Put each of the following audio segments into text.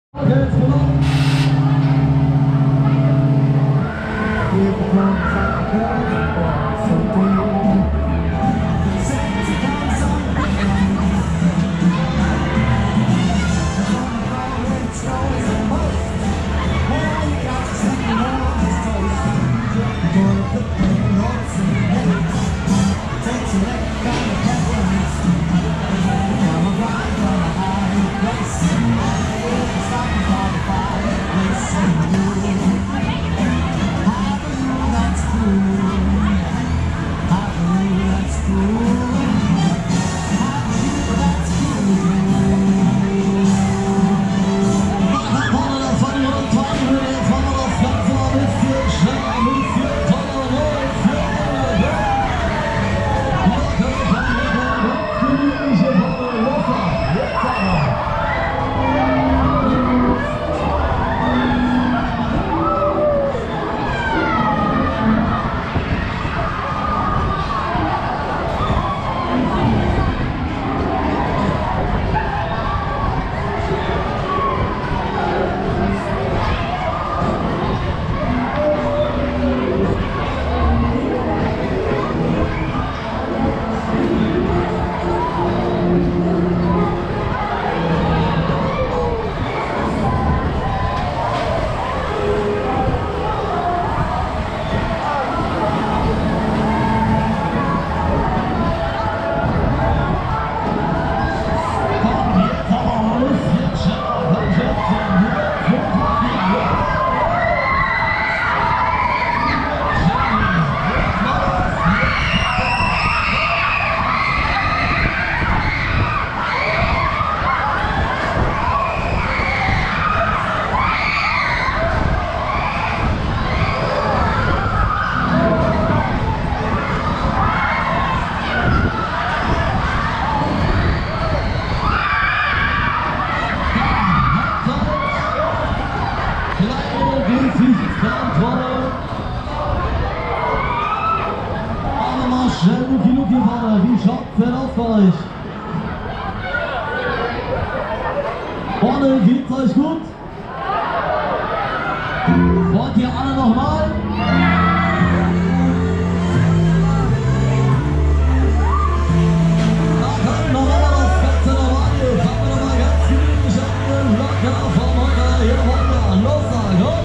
Wie schaut's denn aus bei euch? Vorne geht's euch gut? Wollt ihr alle nochmal? Na komm, nochmal das Ganze nochmal hier. Fangen wir nochmal ganz gemütlich an. Locker vom Hocker, hier weiter. Los da, komm!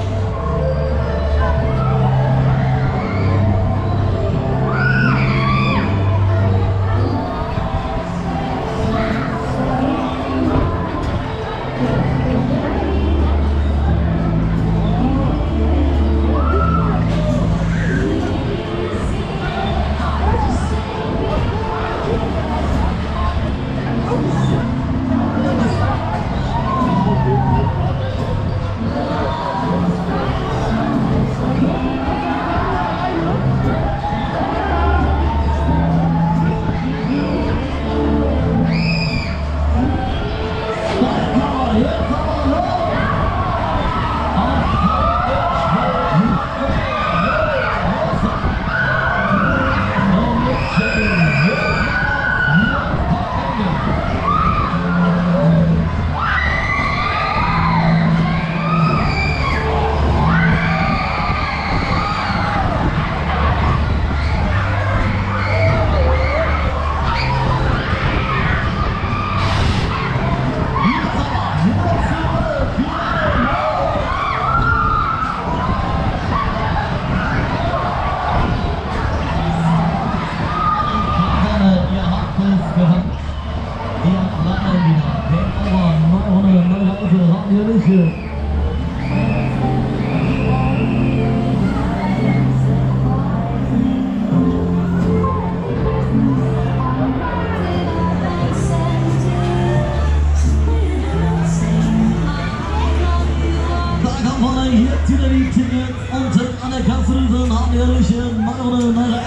Hier zieht er die Tickets unten an der Kasse, haben wir durch Mann oder